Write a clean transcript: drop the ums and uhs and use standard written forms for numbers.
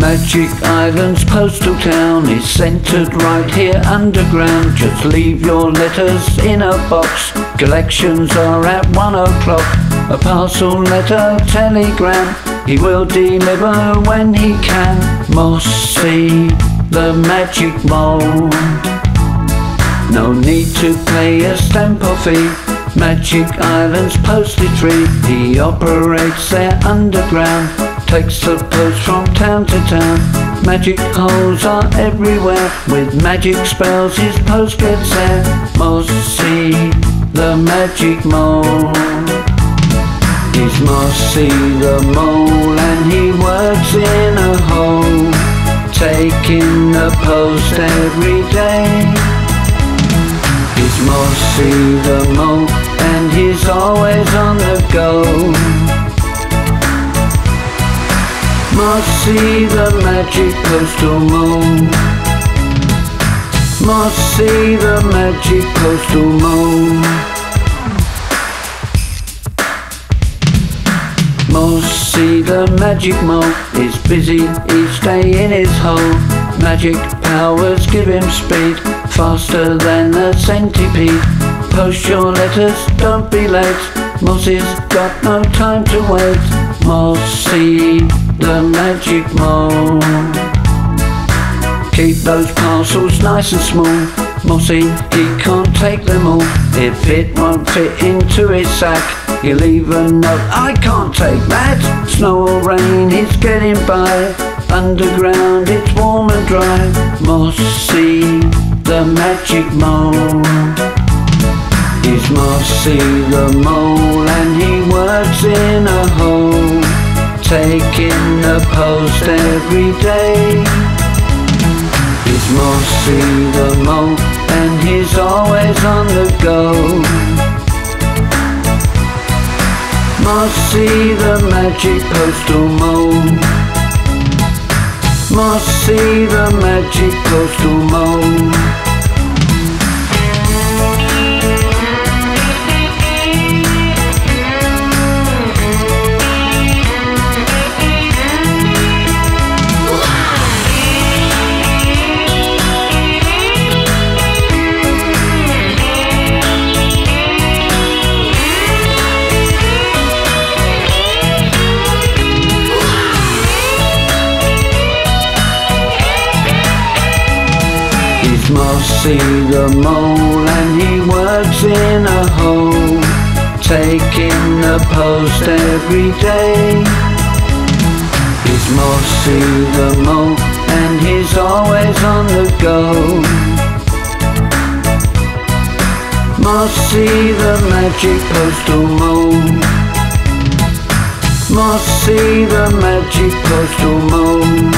Magic Island's postal town is centred right here underground. Just leave your letters in a box. Collections are at 1 o'clock. A parcel, letter, telegram, he will deliver when he can. Mossy, the Magic Mole. No need to pay a stamp or fee. Magic Island's postage free. He operates there underground. Takes the post from town to town. Magic holes are everywhere. With magic spells his post gets there. Mossy, the Magic Mole. He's Mossy the Mole and he works in a hole, taking the post every day. He's Mossy the Mole and he's always on the go. Mossy the Magic Postal Mole. Mossy the Magic Postal Mole. Mossy the Magic Mole is busy each day in his hole. Magic powers give him speed, faster than a centipede. Post your letters, don't be late. Mossy's got no time to wait. Mossy the Magic Mole. Keep those parcels nice and small. Mossy, he can't take them all. If it won't fit into his sack, he'll leave a note, I can't take that. Snow or rain, he's getting by. Underground, it's warm and dry. Mossy the Magic Mole. He's Mossy the Mole and he works in a hole, taking the post every day. He's Mossy the Mole and he's always on the go. Mossy the Magic Postal Mole. Mossy the Magic Postal Mole. He's Mossy the Mole and he works in a hole, taking the post every day. He's Mossy the Mole and he's always on the go. Mossy the Magic Postal Mole. Mossy the Magic Postal Mole.